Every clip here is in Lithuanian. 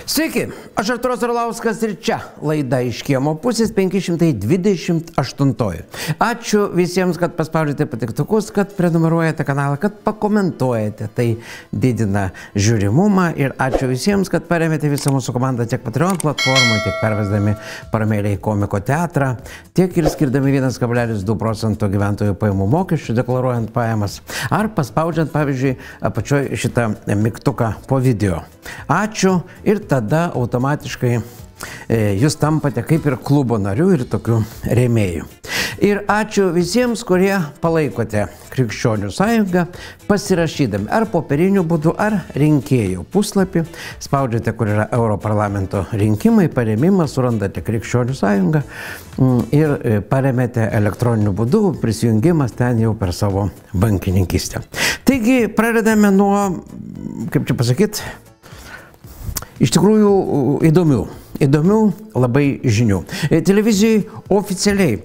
Sveiki, aš Artūras Orlauskas ir čia laida iš kiemo pusės 528. Ačiū visiems, kad paspaudžiate patiktukus, kad prenumeruojate kanalą, kad pakomentuojate. Tai didina žiūrimumą ir ačiū visiems, kad paremėte visą mūsų komandą tiek Patreon platformoje, tiek pervesdami paramėlę į Komiko teatrą, tiek ir skirdami 1,2% gyventojų pajamų mokesčių, deklaruojant pajamas, ar paspaudžiant, pavyzdžiui, apačioje šitą mygtuką po video. Ačiū ir tada automatiškai jūs tampate kaip ir klubo narių ir tokių rėmėjų. Ir ačiū visiems, kurie palaikote Krikščionių sąjungą, pasirašydami ar popieriniu būdu, ar rinkėjų puslapį. Spaudžiate, kur yra Europarlamento rinkimai, parėmimas, surandate Krikščionių sąjungą ir paremėte elektroniniu būdu, prisijungimas ten jau per savo bankininkystę. Taigi, pradedame nuo, kaip čia pasakyti, iš tikrųjų įdomių labai žinių. Televizijai oficialiai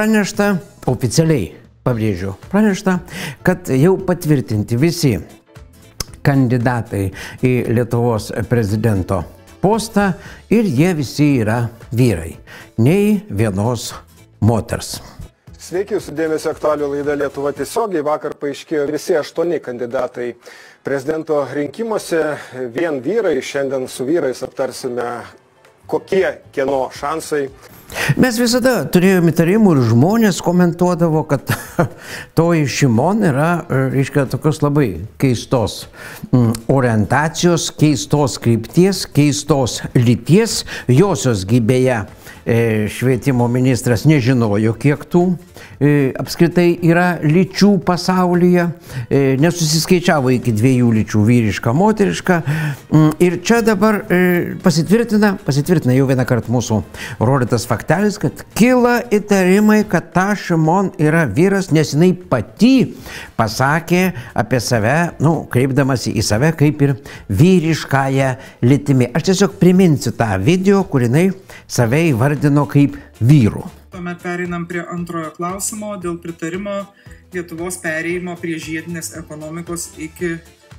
pranešta, kad jau patvirtinti visi kandidatai į Lietuvos prezidento postą ir jie visi yra vyrai, nei vienos moters. Sveiki, jūsų dėmesio aktualių laida Lietuva tiesiogiai. Vakar paaiškėjo visi 8 kandidatai prezidento rinkimuose, vien vyrai. Šiandien su vyrais aptarsime, kokie kieno šansai. Mes visada turėjome įtarimų ir žmonės komentuodavo, kad toji Šimon yra, reiškia, tokios labai keistos orientacijos, keistos krypties, keistos lyties. Josios gybėje švietimo ministras nežinojo, kiek tų apskritai yra lyčių pasaulyje, nesusiskaičiavo iki 2 lyčių, vyriška, moteriška. Ir čia dabar pasitvirtina jau vieną kartą mūsų rodytas faktelis, kad kyla įtarimai, kad ta Šimon yra vyras, nes jinai pati pasakė apie save, kreipdamasi į save kaip ir vyriškąją lytimi. Aš tiesiog priminsiu tą video, kur jinai save įvardino kaip vyrų. Tuomet pereinam prie antrojo klausimo dėl pritarimo Lietuvos perėjimo prie žiedinės ekonomikos iki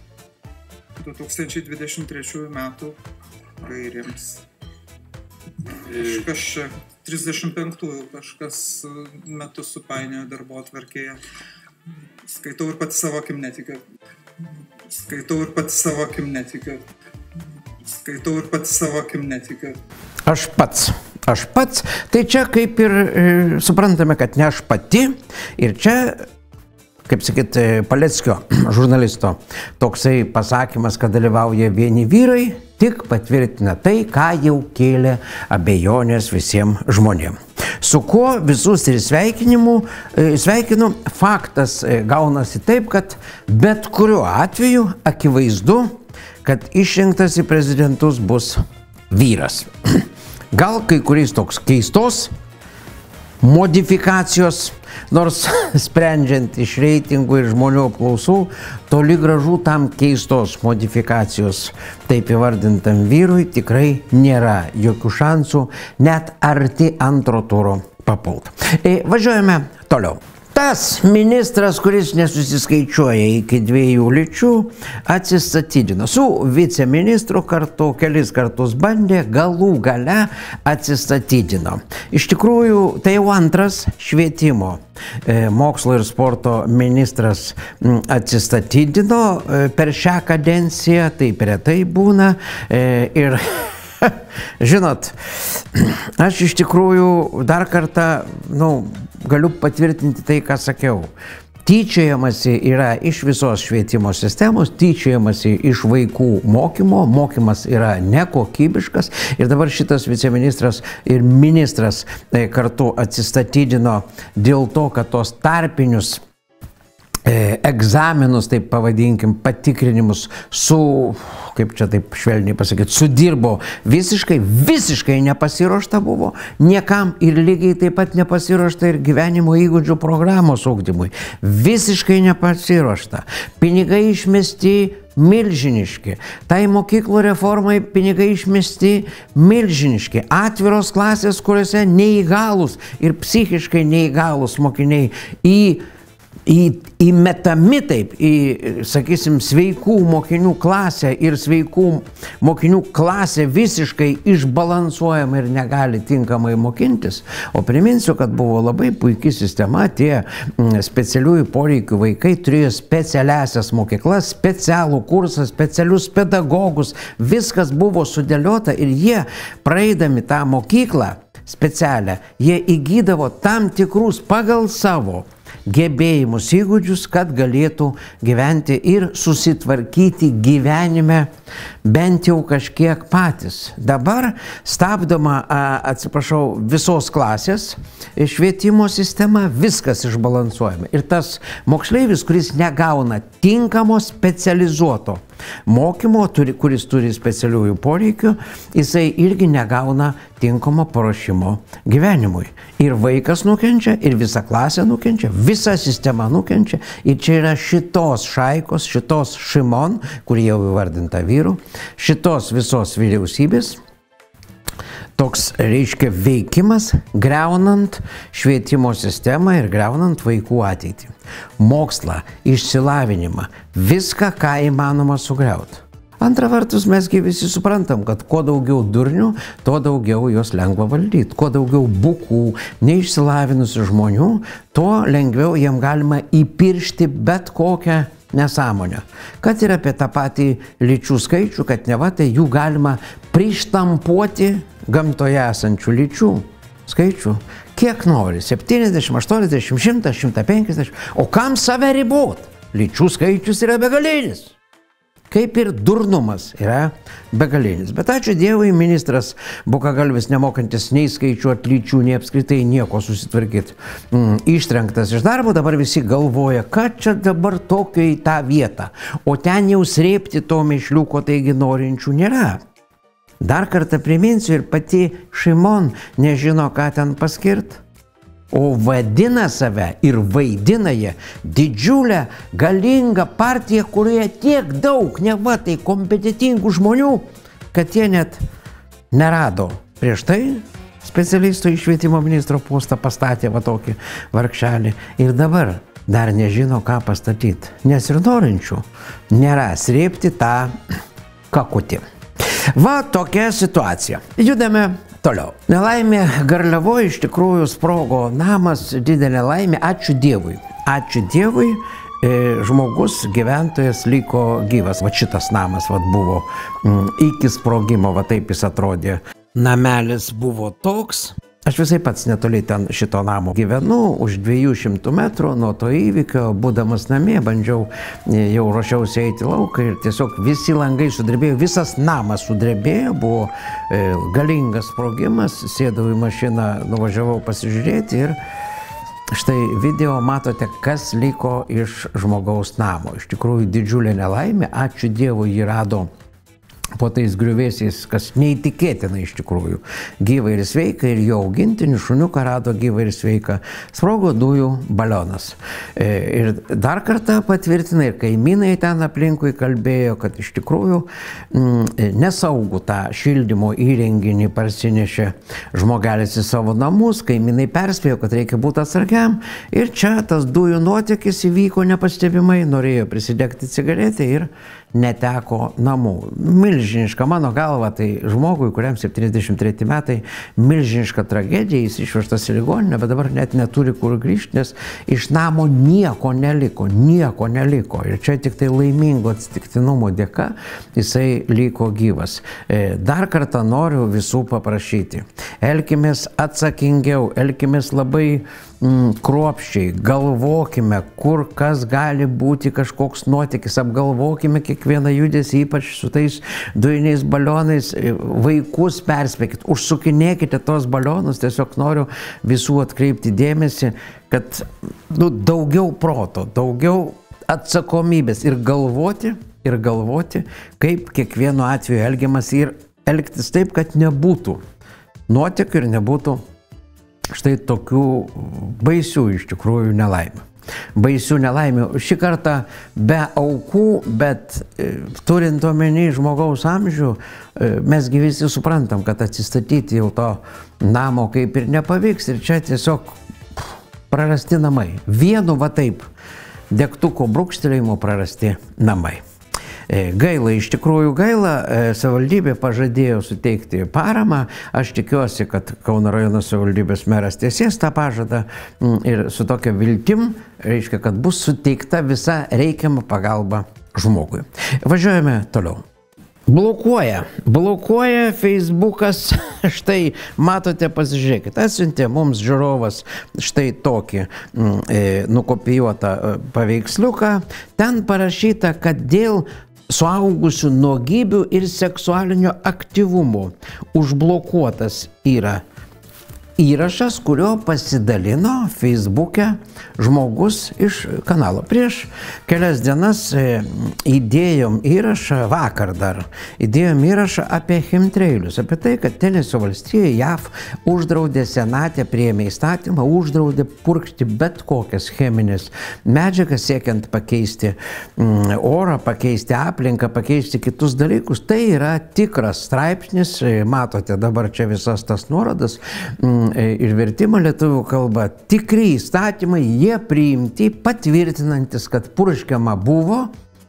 2023 metų gairėms. Kažkas čia 35-ųjų kažkas metus supainiojo darbotvarkėje. Skaitau ir pati savo akim netikiu. Aš pats, tai čia kaip ir suprantame, kad ne aš pati ir čia, kaip sakyt, Paleckio žurnalisto toksai pasakymas, kad dalyvauja vieni vyrai, tik patvirtina tai, ką jau kėlė abejonės visiems žmonėms. Su kuo visus ir sveikinu, faktas gaunasi taip, kad bet kuriuo atveju akivaizdu, kad išrinktas į prezidentus bus vyras. Gal kai kuriais toks keistos modifikacijos, nors sprendžiant iš reitingų ir žmonių apklausų, toli gražu tam keistos modifikacijos taip įvardintam vyrui tikrai nėra jokių šansų net arti antro turo papult. Važiuojame toliau. Tas ministras, kuris nesusiskaičiuoja iki 2 lyčių, atsistatydino. Su viceministru kartu kelis kartus bandė, galų gale atsistatydino. Iš tikrųjų, tai jau antras švietimo, mokslo ir sporto ministras atsistatydino per šią kadenciją, taip retai būna. Ir žinot, aš iš tikrųjų dar kartą, galiu patvirtinti tai, ką sakiau. Tyčiojamasi yra iš visos švietimo sistemos, tyčiojamasi iš vaikų mokymo, mokymas yra nekokybiškas ir dabar šitas viceministras ir ministras kartu atsistatydino dėl to, kad tos tarpinius egzaminus, taip pavadinkim, patikrinimus kaip čia taip švelniai pasakyti, sudirbo visiškai nepasiruošta buvo, niekam ir lygiai taip pat nepasiruošta ir gyvenimo įgūdžių programos ugdymui. Visiškai nepasiruošta. Pinigai išmesti milžiniški. Tai mokyklų reformai pinigai išmesti milžiniški. Atviros klasės, kuriuose neįgalūs ir psichiškai neįgalūs mokiniai į įmetami taip į, sakysim, sveikų mokinių klasę ir sveikų mokinių klasė visiškai išbalansuojama ir negali tinkamai mokintis. O priminsiu, kad buvo labai puikia sistema, tie specialiųjų poreikių vaikai turėjo specialiasias mokyklas, specialų kursą, specialius pedagogus, viskas buvo sudėliota ir jie, praeidami tą mokyklą specialią, jie įgydavo tam tikrus pagal savo gebėjimus, įgūdžius, kad galėtų gyventi ir susitvarkyti gyvenime bent jau kažkiek patys. Dabar stabdoma, atsiprašau, visos klasės švietimo sistema, viskas išbalansuojama. Ir tas moksleivis, kuris negauna tinkamo specializuoto mokymo, kuris turi specialiųjų poreikių, jisai irgi negauna tinkamo paruošimo gyvenimui. Ir vaikas nukenčia, ir visa klasė nukenčia, visa sistema nukenčia. Ir čia yra šitos šaikos, šitos Šimon, kur jau įvardinta vyrų, šitos visos vyriausybės, toks, reiškia, veikimas, greunant švietimo sistemą ir greunant vaikų ateitį. Mokslą, išsilavinimą, viską, ką įmanoma sugriauti. Antra vertus, mesgi visi suprantam, kad kuo daugiau durnių, tuo daugiau jos lengva valdyti. Kuo daugiau bukų, neišsilavinusių žmonių, tuo lengviau jiem galima įpiršti bet kokią nesąmonę. Kad ir apie tą patį lyčių skaičių, kad neva tai jų galima prištampuoti gamtoje esančių lyčių skaičių. Kiek nori? 70, 80, 100, 150. O kam save ribot? Lyčių skaičius yra begalinis. Kaip ir durnumas yra begalinis. Bet ačiū Dievui, ministras bukagalvis nemokantis nei skaičiuoti lyčių, nei apskritai nieko susitvarkyti. Ištrenktas iš darbo, dabar visi galvoja, kad čia dabar tokio į tą vietą. O ten jau srėpti to mėšliuko, taigi norinčių nėra. Dar kartą priminsiu, ir pati Šimon nežino, ką ten paskirt. O vadina save ir vaidina jie didžiulę, galingą partiją, kurioje tiek daug, neva tai kompetitingų žmonių, kad jie net nerado prieš tai specialisto į švietimo ministro postą, pastatė va tokį vargšelį. Ir dabar dar nežino, ką pastatyti. Nes ir norinčių nėra srėpti tą kakutį. Va tokia situacija. Judame toliau. Nelaimė Garliavoje iš tikrųjų sprogo namas, didelė laimė. Ačiū Dievui. Ačiū Dievui. Žmogus, gyventojas liko gyvas. Va šitas namas va buvo iki sprogimo, va taip jis atrodė. Namelis buvo toks. Aš visai pats netoli ten šito namo gyvenu, už 200 metrų nuo to įvykio, būdamas namie, bandžiau, jau ruošiausi eiti lauką ir tiesiog visi langai sudrebėjo, visas namas sudrebėjo, buvo galingas sprogimas, sėdau į mašiną, nuvažiavau pasižiūrėti ir štai video matote, kas liko iš žmogaus namo. Iš tikrųjų didžiulė nelaimė, ačiū Dievui jį rado po tais griuvėsiais, kas neįtikėtina iš tikrųjų. Gyvą ir sveiką, ir jo augintinį šuniuką rado gyvą ir sveiką. Sprogo dujų balionas. Ir dar kartą patvirtina, ir kaimynai ten aplinkui kalbėjo, kad iš tikrųjų nesaugų tą šildymo įrenginį parsinešė žmogelis į savo namus. Kaimynai perspėjo, kad reikia būti atsargiam. Ir čia tas dujų nuotėkis įvyko nepastebimai, norėjo prisidegti cigaretę ir neteko namų. Milžiniška, mano galva, tai žmogui, kuriam 73 metai, milžiniška tragedija, jis išvežtas į ligoninę, bet dabar net neturi kur grįžti, nes iš namo nieko neliko, nieko neliko. Ir čia tik tai laimingo atsitiktinumo dėka jisai liko gyvas. Dar kartą noriu visų paprašyti. Elkimės atsakingiau, elkimės labai kruopščiai, galvokime, kur kas gali būti kažkoks nuotykis, apgalvokime kiekvieną judesį, ypač su tais dujiniais balionais, vaikus perspėkit, užsukinėkite tos balionus, tiesiog noriu visų atkreipti dėmesį, kad daugiau proto, daugiau atsakomybės ir galvoti, kaip kiekvienu atveju elgiamas ir elgtis taip, kad nebūtų nuotykių ir nebūtų štai tokių baisių iš tikrųjų nelaimių. Baisių nelaimių. Šį kartą be aukų, bet turint omeny žmogaus amžių, mesgi visi suprantam, kad atsistatyti jau to namo kaip ir nepavyks. Ir čia tiesiog prarasti namai. Vienu va taip degtuko brūkštelėjimo prarasti namai. Gaila, iš tikrųjų gaila, savivaldybė pažadėjo suteikti paramą. Aš tikiuosi, kad Kauno rajono savivaldybės meras tiesės tą pažadą ir su tokia viltim, reiškia, kad bus suteikta visa reikiama pagalba žmogui. Važiuojame toliau. Blokuoja Facebookas, štai matote, pasižiūrėkite, atsiuntė mums žiūrovas štai tokį nukopijuotą paveiksliuką. Ten parašyta, kad dėl suaugusių nuogybių ir seksualinio aktyvumo užblokuotas yra įrašas, kurio pasidalino Facebook'e žmogus iš kanalo. Prieš kelias dienas įdėjom įrašą, vakar dar, įdėjom įrašą apie chemtrailius, apie tai, kad Tenesio valstijoje JAV uždraudė senatė, priėmė įstatymą, uždraudė purkšti bet kokias cheminės medžiagas, siekiant pakeisti orą, pakeisti aplinką, pakeisti kitus dalykus. Tai yra tikras straipsnis, matote dabar čia visas tas nuorodas, ir vertimą lietuvių kalba. Tikri įstatymai, jie priimti, patvirtinantis, kad purškiama buvo.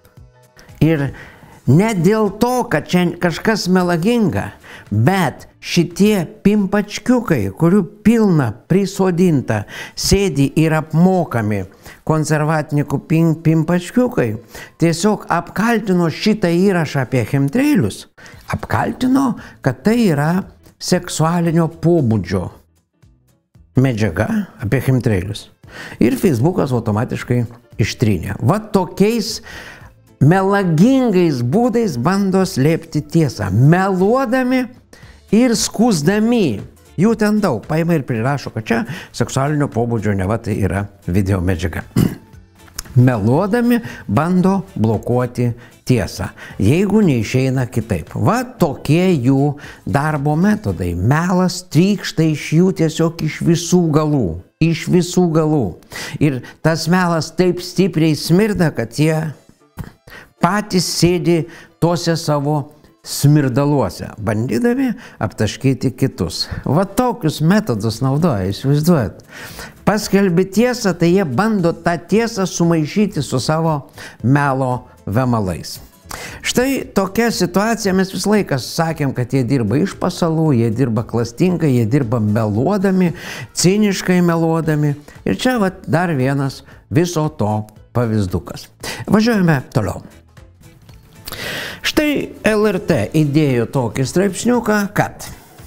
Ir ne dėl to, kad čia kažkas melaginga, bet šitie pimpačkiukai, kurių pilna prisodinta, sėdi ir apmokami konservatnikų pimpačkiukai, tiesiog apkaltino šitą įrašą apie chemtrailius. Apkaltino, kad tai yra seksualinio pobūdžio medžiaga apie chemtrailius. Ir Facebookas automatiškai ištrynė. Va tokiais melagingais būdais bando slėpti tiesą. Meluodami ir skųsdami. Jų ten daug. Paima ir prirašo, kad čia seksualinio pobūdžio neva tai yra video medžiaga. Meluodami bando blokuoti tiesą, jeigu neišeina kitaip. Va tokie jų darbo metodai. Melas trykšta iš jų tiesiog iš visų galų. Iš visų galų. Ir tas melas taip stipriai smirda, kad jie patys sėdi tose savo smirdaluose, bandydami aptaškyti kitus. Va tokius metodus naudoja, įsivaizduojat. Paskelbi tiesą, tai jie bando tą tiesą sumaišyti su savo melo vemalais. Štai tokia situacija, mes visą laiką sakėm, kad jie dirba iš pasalų, jie dirba klastingai, jie dirba meluodami, ciniškai meluodami. Ir čia va dar vienas viso to pavyzdukas. Važiuojame toliau. Štai LRT įdėjo tokį straipsniuką, kad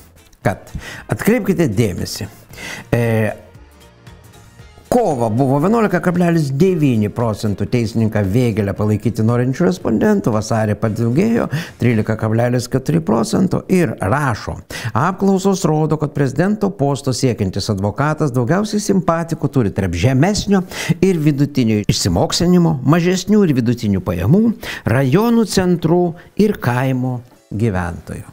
atkreipkite dėmesį. Kova buvo 11,9% teisininką Vėgėlę palaikyti norinčių respondentų, vasarį padaugėjo 13,4% ir rašo. Apklausos rodo, kad prezidento posto siekiantis advokatas daugiausiai simpatikų turi tarp žemesnio ir vidutinio išsimokslinimo, mažesnių ir vidutinių pajamų, rajonų centrų ir kaimo gyventojų.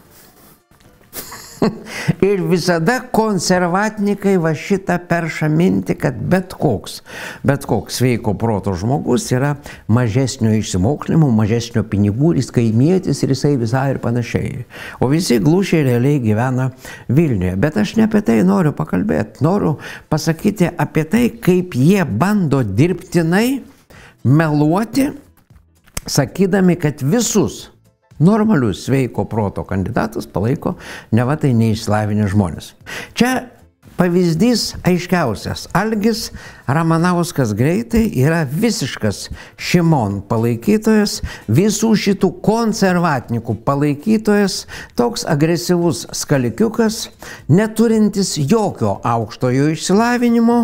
Ir visada konservatnikai va šitą perša mintį, kad bet koks sveiko proto žmogus yra mažesnio išsimokslinimo, mažesnio pinigų, jis kaimietis ir jisai visai ir panašiai. O visi glūšiai realiai gyvena Vilniuje. Bet aš ne apie tai noriu pakalbėti. Noriu pasakyti apie tai, kaip jie bando dirbtinai meluoti, sakydami, kad visus normalius sveiko proto kandidatus palaiko neva tai neišsilavinę žmonės. Čia pavyzdys aiškiausias. Algis Ramanauskas greitai yra visiškas Šimon palaikytojas, visų šitų konservatnikų palaikytojas, toks agresyvus skalikiukas, neturintis jokio aukštojo išsilavinimo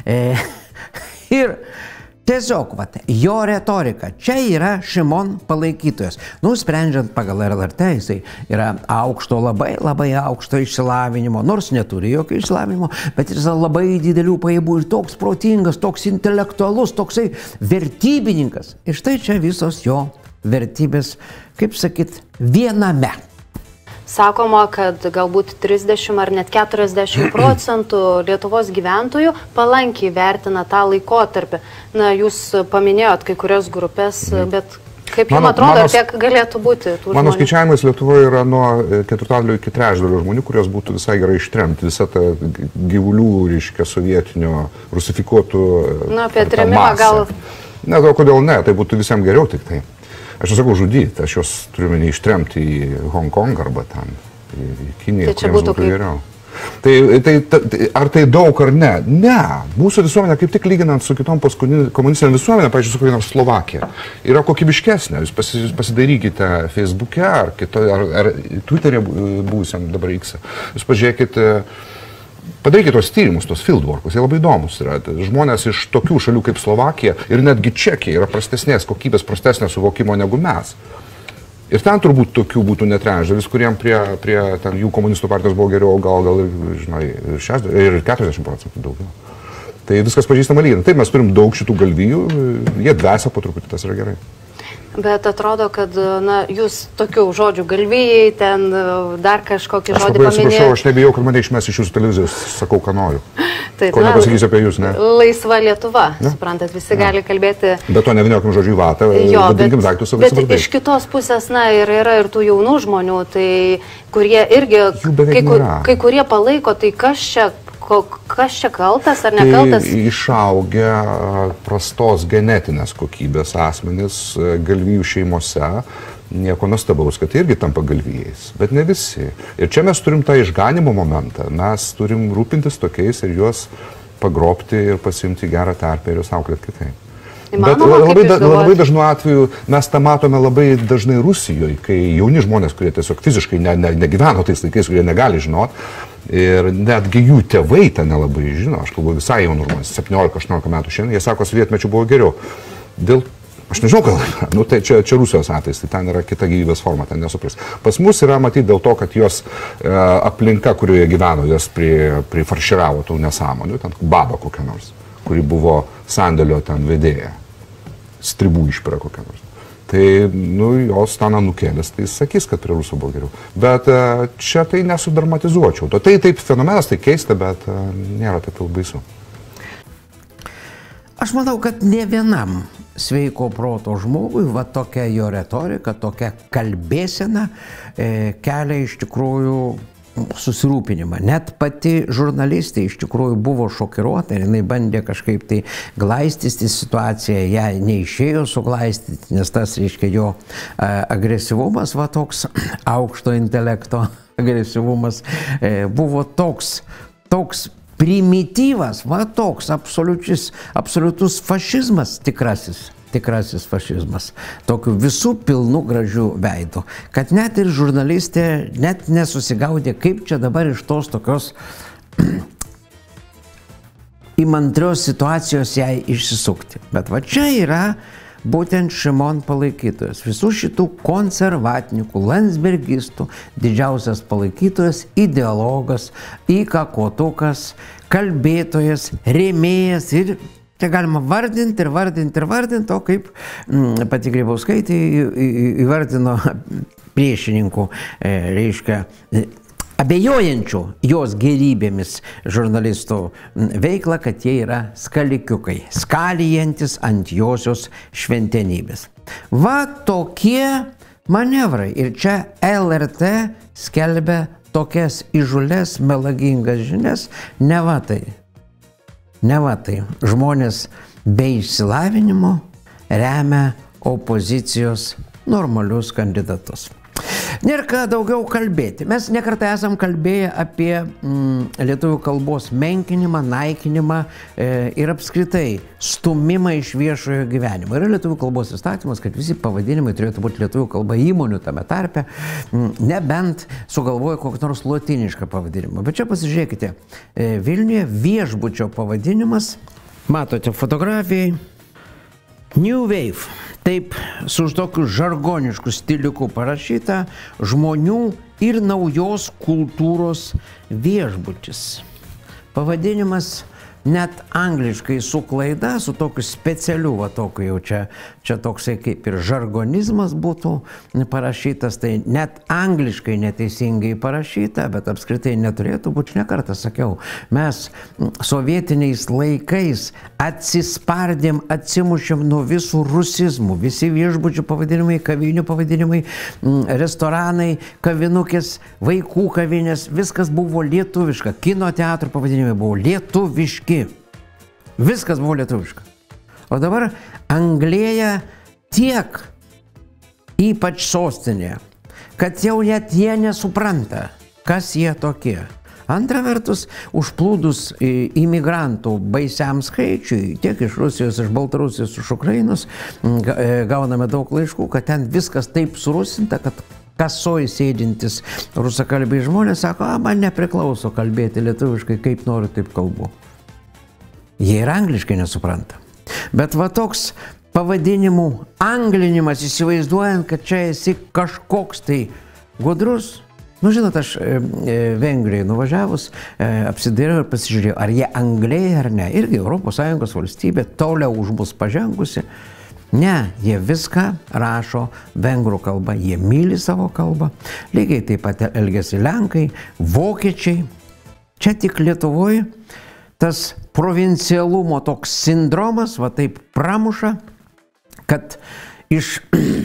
ir tiesiog, jo retorika. Čia yra Šimon palaikytojas. Sprendžiant pagal LRT, jisai yra aukšto, labai aukšto išsilavinimo, nors neturi jokio išsilavinimo, bet jis labai didelių pajamų ir toks protingas, toks intelektualus, toksai vertybininkas. Ir štai čia visos jo vertybės, kaip sakyt, viename. Sakoma, kad galbūt 30 ar net 40% Lietuvos gyventojų palankiai vertina tą laikotarpį. Na, jūs paminėjot kai kurias grupės, bet Kaip jums atrodo, kiek galėtų būti tų žmonių? Mano skaičiavimais Lietuvoje yra nuo 4 iki 3 žmonių, kurios būtų visai gerai ištremti. Visą tą gyvulių, reiškia, sovietinio, rusifikuotų apie trėmimą gal... Ne, kodėl ne, tai būtų visiems geriau tik tai. Aš nesakau žudyti, aš jos turiu ištremti į Hongkongą arba ten, į Kiniją, kuriems būtų geriau. Ar tai daug ar ne? Ne. Mūsų visuomenė, kaip tik lyginant su kitom komunistinėm visuomenė, pavyzdžiui, su kokiam Slovakija, yra kokybiškesnė. Jūs pasidarykite Facebook'e ar Twitter'e buvusiam dabar X'e. Jūs pažiūrėkite, padarykite tos tyrimus, tos fieldworkus, jie labai įdomus yra. Žmonės iš tokių šalių kaip Slovakija ir netgi Čekija yra prastesnės kokybės, prastesnės suvokimo negu mes. Ir ten turbūt tokių būtų net trečdalis, kuriem prie ten, jų komunistų partijos buvo geriau, gal ir 40% daugiau. Tai viskas pažįstama lygiai. Taip, mes turim daug šitų galvijų, jie dvesia po truputį, tas yra gerai. Bet atrodo, kad jūs tokių žodžių galvijai, ten dar kažkokį žodį paminėjote. Aš labai atsiprašau, aš nebijau, kad mane išmes iš jūsų televizijos, sakau, ką noriu. Taip, ko nepasakysiu apie jūs, ne? Laisva Lietuva, suprantat, visi gali kalbėti. Bet to nevyniokim žodžių į vatą, vadinkim daiktus savo vardais. Bet iš kitos pusės, yra ir tų jaunų žmonių, tai kurie irgi, kai kurie palaiko, tai kas čia kaltas ar nekaltas? Tai išaugę prastos genetinės kokybės asmenys galvijų šeimose, nieko nuostabaus, kad irgi tampa galvijais, bet ne visi. Ir čia mes turim tą išganimo momentą, mes turim rūpintis tokiais ir juos pagrobti ir pasimti gerą terpę ir juos auklėti kitaip. Bet labai dažnu atveju mes tą matome labai dažnai Rusijoje, kai jauni žmonės, kurie tiesiog fiziškai negyveno tais laikais, kurie negali žinot, ir netgi jų tėvai ten nelabai žino, aš kalbu visai jaunų žmonės, 17-18 metų šiandien, jie sako, sovietmečiu buvo geriau. Aš nežinau, gal, tai čia Rusijos atvejs, tai ten yra kita gyvybės forma, ten nesupras. Pas mus yra matyti dėl to, kad jos aplinka, kurioje gyveno, jos prifarširavo tų nesąmonių, ten baba kokia nors, kuri buvo sandėlio ten vedėja, stribų išpira kokia nors. Tai, jos ten nukėlės, tai sakys, kad prie Rusų buvo geriau. Bet čia tai nesudramatizuočiau. Tai taip fenomenas, tai keista, bet nėra taip jau baisu. Aš manau, kad ne vienam sveiko proto žmogui va tokia jo retorika, tokia kalbėsena kelia iš tikrųjų susirūpinimą. Net pati žurnalistė iš tikrųjų buvo šokiruota ir jinai bandė kažkaip tai glaistyti situaciją, ją neišėjo suglaistyti, nes tas, reiškia, jo agresyvumas, va toks aukšto intelekto agresyvumas buvo toks primityvas, va toks absoliutus fašizmas, tikrasis fašizmas, tokių visų pilnų gražių veidų, kad net ir žurnalistė net nesusigaudė, kaip čia dabar iš tos tokios įmantrios situacijos jai išsisukti. Bet va čia yra būtent Šimon palaikytojas, visų šitų konservatininkų, landsbergistų, didžiausias palaikytojas, ideologas, įkakotukas, kalbėtojas, rėmėjas ir čia galima vardinti, o kaip pati Grybauskaitė įvardino priešininkų, reiškia, abejojančių jos gerybėmis žurnalistų veiklą, kad jie yra skalikiukai, skalijantis ant josios šventenybės. Va tokie manevrai. Ir čia LRT skelbia tokias įžūles, melagingas žinias, neva tai žmonės be išsilavinimo remia opozicijos normalius kandidatus. Nėra ką daugiau kalbėti. Mes nekartą esam kalbėję apie lietuvių kalbos menkinimą, naikinimą ir apskritai stumimą iš viešojo gyvenimo. Yra lietuvių kalbos įstatymas, kad visi pavadinimai turėtų būti lietuvių kalba įmonių tame tarpe, nebent sugalvoja kokį nors lotynišką pavadinimą. Bet čia pasižiūrėkite, Vilniuje viešbučio pavadinimas, matote fotografijai, New Wave. Taip, su tokiu žargonišku stiliuku parašyta žmonių ir naujos kultūros viešbutis. Pavadinimas net angliškai su klaida, su tokiu specialiu, va tokiu jau čia toksai kaip ir žargonizmas būtų parašytas, tai net angliškai neteisingai parašyta, bet apskritai neturėtų būti, ne kartą sakiau, mes sovietiniais laikais atsispardėm, atsimušėm nuo visų rusizmų, visi viešbučių pavadinimai, kavinių pavadinimai, restoranai, kavinukės, vaikų kavinės, viskas buvo lietuviška, kino teatrų pavadinimai buvo lietuviški. Viskas buvo lietuviška. O dabar anglėja tiek, ypač sostinėje, kad jau net jie nesupranta, kas jie tokie. Antra vertus, užplūdus imigrantų baisiam skaičiui, tiek iš Rusijos, iš Baltarusijos, iš Ukrainos, gauname daug laiškų, kad ten viskas taip surusinta, kad kasoj sėdintis rusakalbiai žmonės sako, man nepriklauso kalbėti lietuviškai, kaip noriu, taip kalbu. Jie ir angliškai nesupranta. Bet va toks pavadinimų anglinimas, įsivaizduojant, kad čia esi kažkoks tai gudrus. Nu, žinot, aš Vengrijai nuvažiavus, apsidairiau ir pasižiūrėjau, ar jie angliai ar ne. Irgi ES valstybė toliau už mus pažengusi. Ne, jie viską rašo vengrų kalba, jie myli savo kalbą. Lygiai taip pat elgiasi lenkai, vokiečiai. Čia tik Lietuvoje tas provincialumo toks sindromas, va taip pramuša, kad iš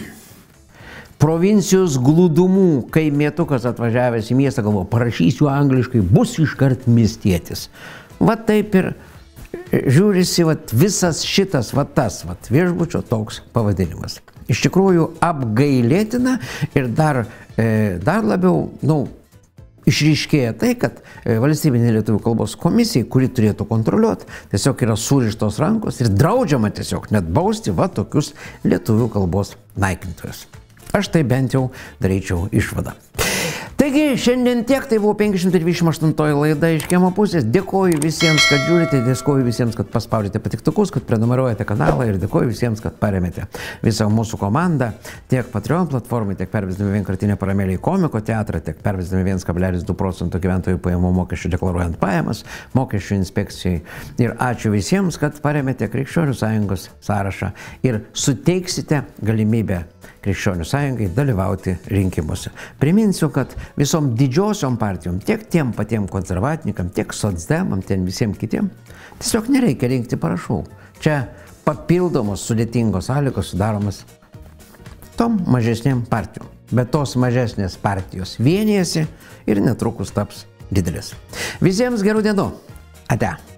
provincijos glūdumų kaimietukas atvažiavęs į miestą galvo, parašysiu angliškai, bus iškart miestietis. Va taip ir žiūrisi visas šitas, tas viešbučio toks pavadinimas. Iš tikrųjų apgailėtina ir dar labiau, išryškėja tai, kad valstybinė lietuvių kalbos komisija, kuri turėtų kontroliuoti, tiesiog yra surištos rankos ir draudžiama tiesiog net bausti tokius lietuvių kalbos naikintojus. Aš tai bent jau daryčiau išvadą. Taigi, šiandien tiek, tai buvo 528 laida iš kiemo pusės. Dėkoju visiems, kad žiūrite, dėkoju visiems, kad paspaudėte patiktukus, kad prenumeruojate kanalą ir dėkoju visiems, kad paremėte visą mūsų komandą, tiek Patreon platformai, tiek pervesdami vienkartinę paramėlę į komiko teatrą, tiek pervesdami 1,2% gyventojų pajamų mokesčių deklaruojant pajamas, mokesčių inspekcijai. Ir ačiū visiems, kad paremėte Krikščionių sąjungos sąrašą ir suteiksite galimybę Krikščionių sąjungai dalyvauti rinkimuose. Priminsiu, kad visom didžiosiom partijom, tiek tiem patiem konservatininkam, tiek socdemam, ten visiems kitiem, tiesiog nereikia rinkti parašų. Čia papildomos sudėtingos sąlygos sudaromas tom mažesnėm partijom. Bet tos mažesnės partijos vienijasi ir netrukus taps didelis. Visiems gerų dienų. Ate.